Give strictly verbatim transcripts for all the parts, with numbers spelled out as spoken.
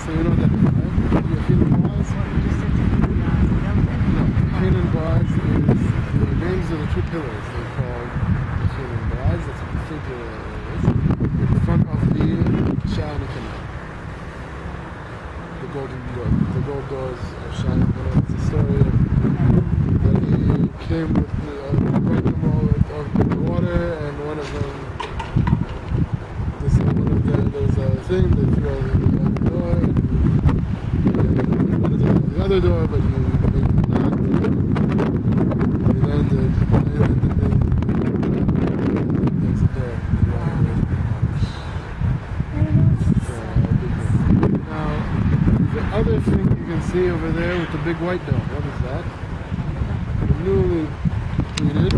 So you know that, right? You feel the bars? No, Canaan bars is the names of the two pillars. They're called the Canaan bars. That's what the figure is. In front of the Shah Canal. The golden door, the gold doors of Shah Canal. It's a story of that he came with the, uh, broke them all of the water, and one of them, this one of them, there's a thing that threw all the other door, and he wanted to open the other door, but he made it not. He landed, and then there's a door. Now, the other thing you can see over there with the big white dome, what is that? Newly completed.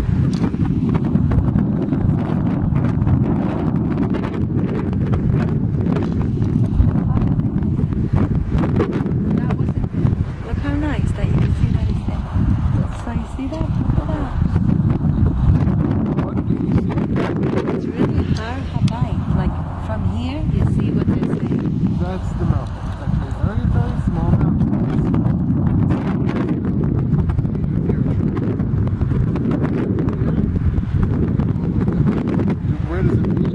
That was it. Look how nice that you can see that it's there. So you see that? Look at that. What do you see? It's really hard to like from here you see what they're saying. That's the mountain. Actually, very, very small mountain. Where does it meet?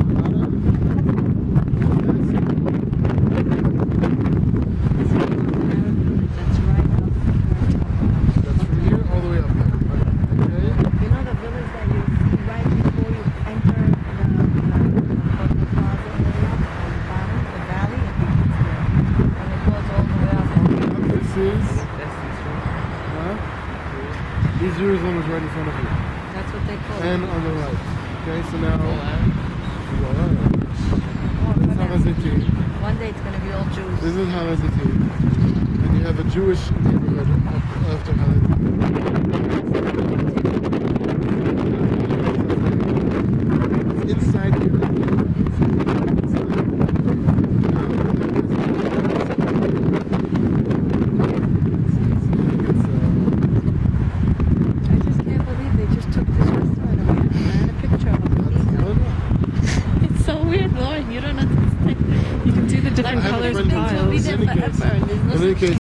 That's right up there. That's from here all the way up there. Okay? You know the village that you see right before you enter the Hotel Plaza area on the bottom, the valley, and it goes all the way up. What this is? Huh? These Jerusalem is right in front of you. That's what they call And it. on the right. Okay, so now. Oh, That's Harazitim. one day it's going to be all Jews. This is Harazitim. And you have a Jewish neighborhood up after Harazitim. Inside here. I just can't believe they just took this restaurant away. I had a picture of it. It's so weird, Lauren. You don't understand. You can see the different I have a colors friend of who's tiles. in any case- Forever, and there's no in any case,